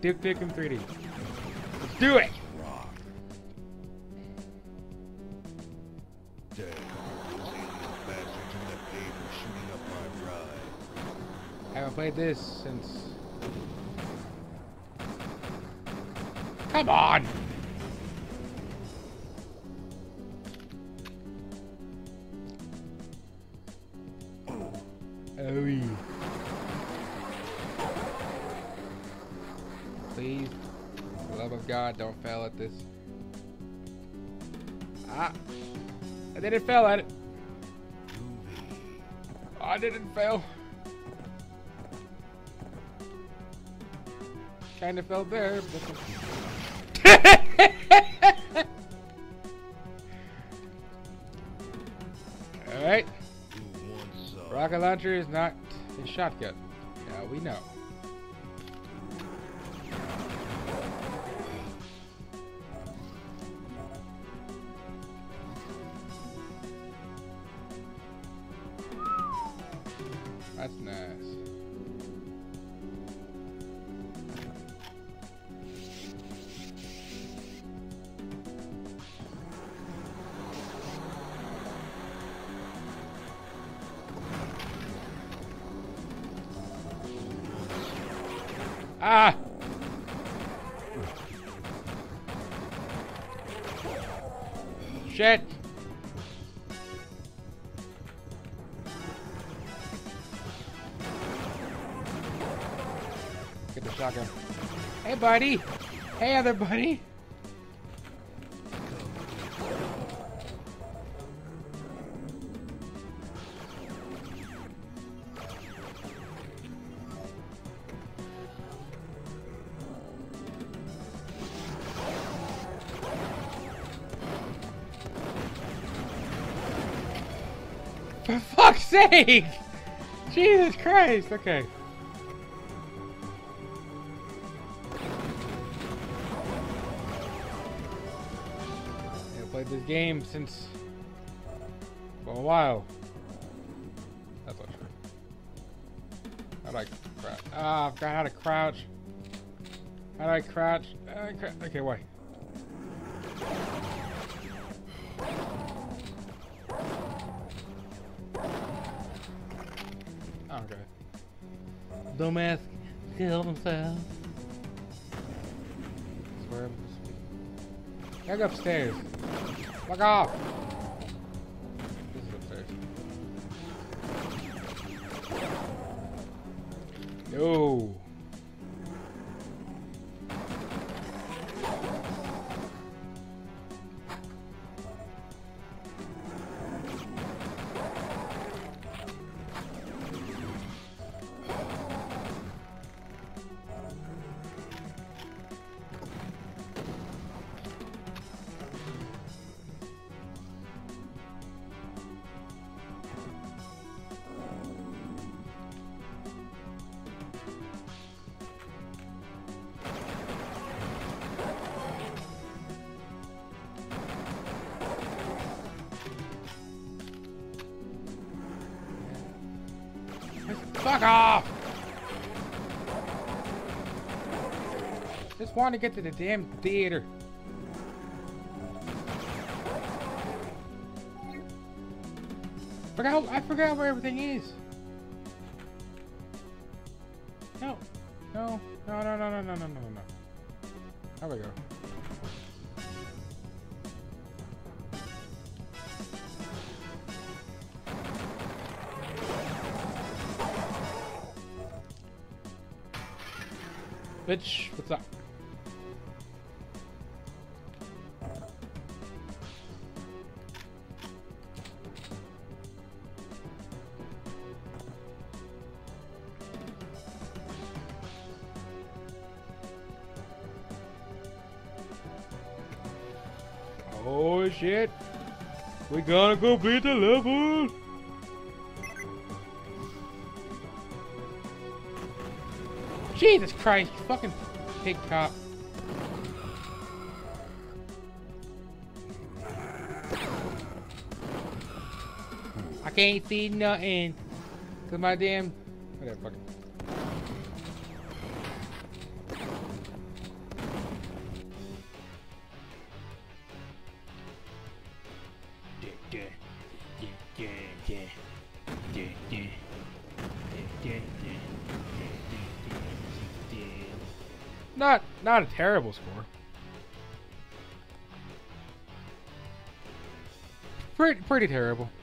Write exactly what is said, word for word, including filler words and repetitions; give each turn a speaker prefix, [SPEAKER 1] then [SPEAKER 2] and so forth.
[SPEAKER 1] Duke Nukem three D. Let's do it! I haven't played this since... Come on! Oh, yeah. Please, for the love of God, don't fail at this. Ah! I didn't fail at it! Oh, I didn't fail. Kind of fell there, but... Alright. Rocket launcher is not a shotgun. Now we know. That's nice. Ah! Shit! Get the shotgun. Hey, buddy! Hey, other buddy! For fuck's sake! Jesus Christ! Okay. I've played this game since for a while. That's not true. How do I crouch? Ah, I forgot how to crouch. How do I crouch? Uh, cr okay, wait. Okay. Dumbass killed himself. Swear I'm just... Back upstairs. Fuck off! This is upstairs. No! Fuck off! Just want to get to the damn theater. Forgot, I forgot where everything is. No, no, no, no, no, no, no, no, no, no. There we go. Bitch, what's up? Oh shit! We gotta go beat the level! Jesus Christ, you fucking pig cop. I can't see nothing. Cause my damn... Whatever, fuck it. Not, not a terrible score. Pretty, pretty terrible.